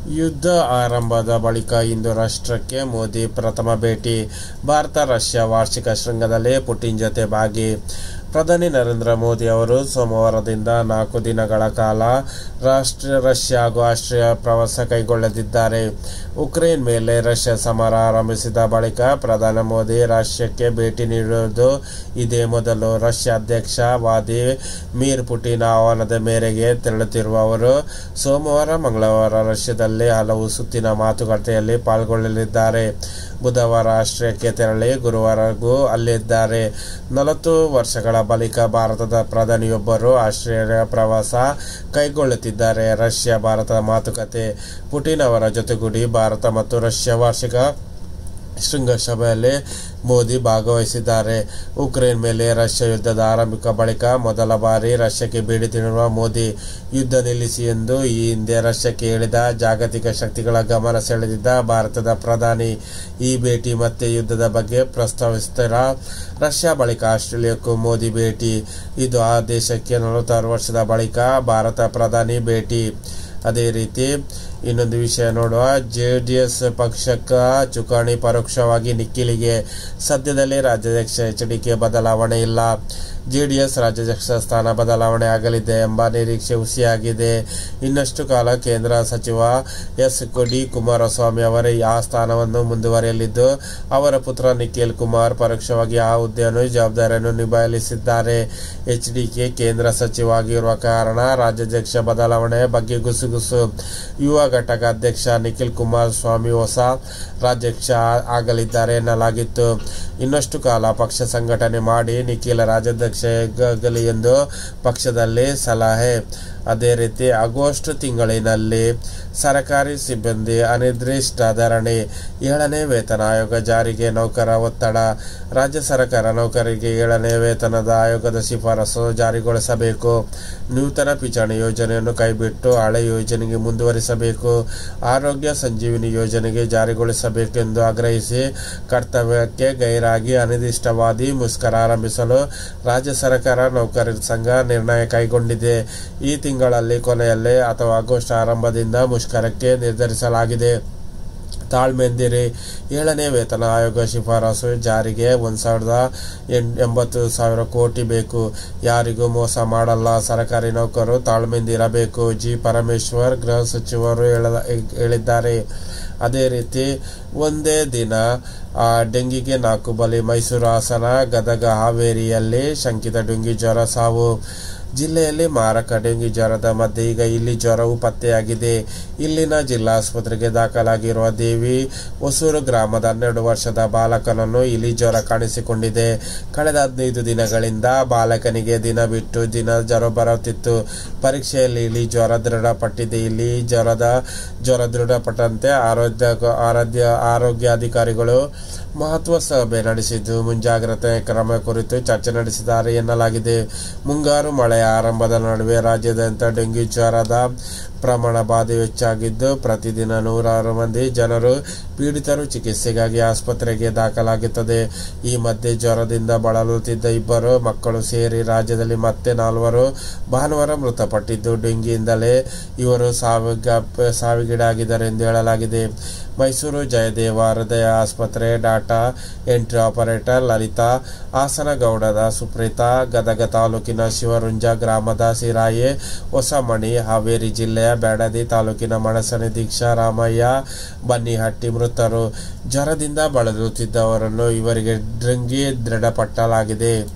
ಯುದ್ಧ ಆರಂಭದ ಬಳಿಕ ಇಂದು ರಾಷ್ಟ್ರಕ್ಕೆ ಮೋದಿ ಪ್ರಥಮ ಭೇಟಿ. ಭಾರತ-ರಷ್ಯಾ ವಾರ್ಷಿಕ ಶೃಂಗದಲ್ಲಿ ಪುಟಿನ್ ಜೊತೆ ಭಾಗಿ. ಪ್ರಧಾನಿ ನರೇಂದ್ರ ಮೋದಿ ಅವರು ಸೋಮವಾರದಿಂದ 4 ದಿನಗಳ ಕಾಲ ರಷ್ಯಾ ಹಾಗೂ ಆಸ್ಟ್ರಿಯಾ ಪ್ರವಾಸ ಕೈಗೊಳ್ಳಲಿದ್ದಾರೆ. ಉಕ್ರೇನ್ ಮೇಲೆ ರಷ್ಯಾ ಸಮರ ಆರಂಭಿಸಿದ ಬಳಿಕ ಪ್ರಧಾನಿ ಮೋದಿ ರಷ್ಯಾಕ್ಕೆ ಭೇಟಿ ನೀಡುವುದು ಇದೇ ಮೊದಲು. ರಷ್ಯಾ ಅಧ್ಯಕ್ಷ ವ್ಲಾದಿಮಿರ್ ಪುಟಿನ್ ಆಹ್ವಾನದ ಮೇರೆಗೆ ತೆರಳುತ್ತಿರುವ ಅವರು ಸೋಮವಾರ, ಮಂಗಳವಾರ ರಷ್ಯಾದಲ್ಲಿ ಹಲವು ಸುತ್ತಿನ ಮಾತುಕತೆಯಲ್ಲಿ ಪಾಲ್ಗೊಳ್ಳಲಿದ್ದಾರೆ. ಬುಧವಾರ ಆಸ್ಟ್ರಿಯಾಕ್ಕೆ ತೆರಳಿ ಗುರುವಾರವೂ ಅಲ್ಲಿದ್ದಾರೆ. 40 ವರ್ಷಗಳ ಬಳಿಕ ಭಾರತದ ಪ್ರಧಾನಿಯೊಬ್ಬರು ಆಸ್ಟ್ರಿಯಾ ಪ್ರವಾಸ ಕೈಗೊಳ್ಳುತ್ತಿದ್ದಾರೆ. ರಷ್ಯಾ-ಭಾರತ ಮಾತುಕತೆ. ಪುಟಿನ್ ಅವರ ಜೊತೆಗೂಡಿ ಭಾರತ ಮತ್ತು ರಷ್ಯಾ ವಾರ್ಷಿಕ ಶೃಂಗಸಭೆಯಲ್ಲಿ ಮೋದಿ ಭಾಗವಹಿಸಿದ್ದಾರೆ. ಉಕ್ರೇನ್ ಮೇಲೆ ರಷ್ಯಾ ಯುದ್ಧದ ಆರಂಭಿಕ ಬಳಿಕ ಮೊದಲ ಬಾರಿ ರಷ್ಯಾಕ್ಕೆ ಭೇಟಿ ನೀಡಿರುವ ಮೋದಿ, ಯುದ್ಧ ನಿಲ್ಲಿಸಿ ಎಂದು ಈ ಹಿಂದೆ ರಷ್ಯಾಕ್ಕೆ ಹೇಳಿದ ಜಾಗತಿಕ ಶಕ್ತಿಗಳ ಗಮನ ಸೆಳೆದಿದ್ದ ಭಾರತದ ಪ್ರಧಾನಿ ಈ ಭೇಟಿ ಮತ್ತೆ ಯುದ್ಧದ ಬಗ್ಗೆ ಪ್ರಸ್ತಾವಿಸುತ್ತಾರೆ. ರಷ್ಯಾ ಬಳಿಕ ಆಸ್ಟ್ರೇಲಿಯಾಕ್ಕೂ ಮೋದಿ ಭೇಟಿ. ಇದು ಆ ದೇಶಕ್ಕೆ 46 ವರ್ಷದ ಬಳಿಕ ಭಾರತ ಪ್ರಧಾನಿ ಭೇಟಿ. ಅದೇ ರೀತಿ ಇನ್ನೊಂದು ವಿಷಯ ನೋಡುವ. ಜೆಡಿಎಸ್ ಪಕ್ಷಕ್ಕೆ ಚುಕ್ಕಾಣಿ ಪರೋಕ್ಷವಾಗಿ ನಿಖಿಲ್ಗೆ. ಸದ್ಯದಲ್ಲೇ ರಾಜ್ಯಾಧ್ಯಕ್ಷ ಎಚ್ಡಿಕೆ ಬದಲಾವಣೆ ಇಲ್ಲ. ಜೆಡಿಎಸ್ ರಾಜ್ಯಾಧ್ಯಕ್ಷ ಸ್ಥಾನ ಬದಲಾವಣೆ ಆಗಲಿದೆ ಎಂಬ ನಿರೀಕ್ಷೆ ಹುಸಿಯಾಗಿದೆ. ಇನ್ನಷ್ಟು ಕಾಲ ಕೇಂದ್ರ ಸಚಿವ ಡಿ ಕುಮಾರಸ್ವಾಮಿ ಅವರೇ ಆ ಸ್ಥಾನವನ್ನು ಮುಂದುವರಿಯಲಿದ್ದು, ಅವರ ಪುತ್ರ ನಿಖಿಲ್ ಕುಮಾರ್ ಪರೋಕ್ಷವಾಗಿ ಆ ಹುದ್ದೆಯನ್ನು ಜವಾಬ್ದಾರಿಯನ್ನು ನಿಭಾಯಿಸಲಿದ್ದಾರೆ. ಎಚ್ಡಿಕೆ ಕೇಂದ್ರ ಸಚಿವ ಆಗಿರುವ ಕಾರಣ ರಾಜ್ಯಾಧ್ಯಕ್ಷ ಬದಲಾವಣೆ ಬಗ್ಗೆ ಗುಸುಗುಸು. ಯುವ ಘಟಕ ಅಧ್ಯಕ್ಷ ನಿಖಿಲ್ ಕುಮಾರಸ್ವಾಮಿ ಹೊಸ ರಾಜ್ಯಾಧ್ಯಕ್ಷ ಆಗಲಿದ್ದಾರೆ ಎನ್ನಲಾಗಿತ್ತು. ಇನ್ನಷ್ಟು ಕಾಲ ಪಕ್ಷ ಸಂಘಟನೆ ಮಾಡಿ ನಿಖಿಲ್ ರಾಜ್ಯಾಧ್ಯಕ್ಷರಾಗಲಿ ಎಂದು ಪಕ್ಷದಲ್ಲಿ ಸಲಹೆ. ಅದೇ ರೀತಿ ಆಗಸ್ಟ್ ತಿಂಗಳಿನಲ್ಲಿ ಸರ್ಕಾರಿ ಸಿಬ್ಬಂದಿ ಅನಿರ್ದಿಷ್ಟ ಧರಣಿ. 7ನೇ ವೇತನ ಆಯೋಗ ಜಾರಿಗೆ ನೌಕರ ಒತ್ತಡ. ರಾಜ್ಯ ಸರ್ಕಾರ ನೌಕರರಿಗೆ 7ನೇ ವೇತನದ ಆಯೋಗದ ಶಿಫಾರಸು ಜಾರಿಗೊಳಿಸಬೇಕು. ನೂತನ ಪಿಂಚಣಿ ಯೋಜನೆಯನ್ನು ಕೈಬಿಟ್ಟು ಹಳೆ ಯೋಜನೆಗೆ ಮುಂದುವರಿಸಬೇಕು. ಆರೋಗ್ಯ ಸಂಜೀವಿನಿ ಯೋಜನೆಗೆ ಜಾರಿಗೊಳಿಸಬೇಕೆಂದು ಆಗ್ರಹಿಸಿ ಕರ್ತವ್ಯಕ್ಕೆ ಗೈರಾಗಿ ಅನಿರ್ದಿಷ್ಟಾವಧಿ ಮುಷ್ಕರ ಆರಂಭಿಸಲು ರಾಜ್ಯ ಸರ್ಕಾರ ನೌಕರರ ಸಂಘ ನಿರ್ಣಯ ಕೈಗೊಂಡಿದೆ. ಈ ತಿಂಗಳಲ್ಲಿ ಕೊನೆಯಲ್ಲಿ ಅಥವಾ ಆಗಸ್ಟ್ ಆರಂಭದಿಂದ ಮುಷ್ಕರಕ್ಕೆ ನಿರ್ಧರಿಸಲಾಗಿದೆ. ತಾಳ್ಮೆಂದಿರಿ. 7ನೇ ವೇತನ ಆಯೋಗ ಶಿಫಾರಸು ಜಾರಿಗೆ 1,80,000 ಕೋಟಿ ಬೇಕು. ಯಾರಿಗೂ ಮೋಸ ಮಾಡಲ್ಲ. ಸರ್ಕಾರಿ ನೌಕರರು ತಾಳ್ಮೆಂದಿರಬೇಕು. ಜಿ ಪರಮೇಶ್ವರ್ ಗೃಹ ಸಚಿವರು ಹೇಳಿದ್ದಾರೆ. ಅದೇ ರೀತಿ ಒಂದೇ ದಿನ ಡೆಂಗಿಗೆ 4 ಬಲಿ. ಮೈಸೂರು, ಹಾಸನ, ಗದಗ, ಹಾವೇರಿಯಲ್ಲಿ ಶಂಕಿತ ಡೆಂಗಿ ಜ್ವರ ಸಾವು. ಜಿಲ್ಲೆಯಲ್ಲಿ ಮಾರಕ ಡೆಂಗಿ ಜ್ವರದ ಮಧ್ಯೆ ಈಗ ಇಲ್ಲಿ ಜ್ವರವು ಪತ್ತೆಯಾಗಿದೆ. ಇಲ್ಲಿನ ಜಿಲ್ಲಾಸ್ಪತ್ರೆಗೆ ದಾಖಲಾಗಿರುವ ದೇವಿ ಹೊಸೂರು ಗ್ರಾಮದ 12 ವರ್ಷದ ಬಾಲಕನನ್ನು ಇಲ್ಲಿ ಜ್ವರ ಕಾಣಿಸಿಕೊಂಡಿದೆ. ಕಳೆದ 15 ದಿನಗಳಿಂದ ಬಾಲಕನಿಗೆ ದಿನ ಬಿಟ್ಟು ದಿನ ಜ್ವರ ಬರುತ್ತಿತ್ತು. ಪರೀಕ್ಷೆಯಲ್ಲಿ ಇಲ್ಲಿ ಜ್ವರ ದೃಢಪಟ್ಟಿದೆ. ಇಲ್ಲಿ ಜ್ವರ ದೃಢಪಟ್ಟಂತೆ ಆರೋಗ್ಯಾಧಿಕಾರಿಗಳು ಮಹತ್ವ ಸಭೆ ನಡೆಸಿದ್ದು ಮುಂಜಾಗ್ರತೆ ಕ್ರಮ ಕುರಿತು ಚರ್ಚೆ ನಡೆಸಿದ್ದಾರೆ ಎನ್ನಲಾಗಿದೆ. ಮುಂಗಾರು ಮಳೆಯ ಆರಂಭದ ನಡುವೆ ರಾಜ್ಯಾದ್ಯಂತ ಡೆಂಗಿ ಜ್ವರದ ಪ್ರಮಾಣ ಬಾಧೆ ಹೆಚ್ಚಾಗಿದ್ದು, ಪ್ರತಿದಿನ 100 ಮಂದಿ ಜನರು ಪೀಡಿತರು ಚಿಕಿತ್ಸೆಗಾಗಿ ಆಸ್ಪತ್ರೆಗೆ ದಾಖಲಾಗುತ್ತದೆ. ಈ ಮಧ್ಯೆ ಜ್ವರದಿಂದ ಬಳಲುತ್ತಿದ್ದ 2 ಮಕ್ಕಳು ಸೇರಿ ರಾಜ್ಯದಲ್ಲಿ ಮತ್ತೆ 4 ಭಾನುವಾರ ಮೃತಪಟ್ಟಿದ್ದು, ಡೆಂಗಿಯಿಂದಲೇ ಇವರು ಸಾವಿಗೀಡಾಗಿದ್ದಾರೆ ಎಂದು ಹೇಳಲಾಗಿದೆ. ಮೈಸೂರು ಜಯದೇವ ಹೃದಯ ಆಸ್ಪತ್ರೆ ಡಾಟಾ ಎಂಟ್ರಿ ಆಪರೇಟರ್ ಲಲಿತಾ, ಹಾಸನಗೌಡದ ಸುಪ್ರೀತಾ, ಗದಗ ತಾಲೂಕಿನ ಶಿವರುಂಜ ಗ್ರಾಮದ ಸಿರಾಯೆ ಹೊಸಮಣಿ, ಹಾವೇರಿ ಜಿಲ್ಲೆಯ ಬ್ಯಾಡದಿ ತಾಲೂಕಿನ ಮಣಸಣಿ ದೀಕ್ಷಾ ರಾಮಯ್ಯ ಬನ್ನಿಹಟ್ಟಿ ಮೃತರು. ಜ್ವರದಿಂದ ಬಳಲುತ್ತಿದ್ದವರನ್ನು ಇವರಿಗೆ ಡೆಂಗಿ ದೃಢಪಟ್ಟಲಾಗಿದೆ.